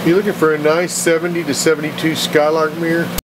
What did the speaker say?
You looking for a nice 70 to 72 Skylark mirror?